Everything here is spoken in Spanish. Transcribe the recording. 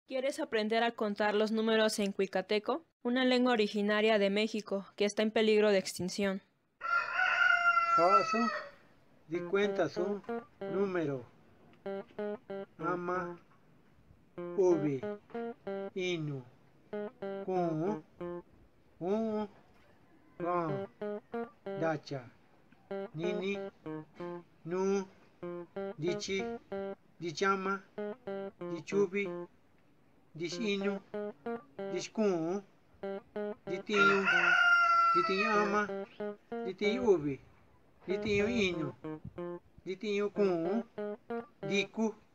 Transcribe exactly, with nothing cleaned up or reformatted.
¿Quieres aprender a contar los números en cuicateco? Una lengua originaria de México que está en peligro de extinción. Jaso, di cuenta su número. Ama, ubi, inu, kun, un, ran, dacha, nini, nu, dichi, dichama, dichubi, dichinu, dichkun, ditinho, ditinho ama, ditinho ubi, ditinho inu, ditinho kun, diku,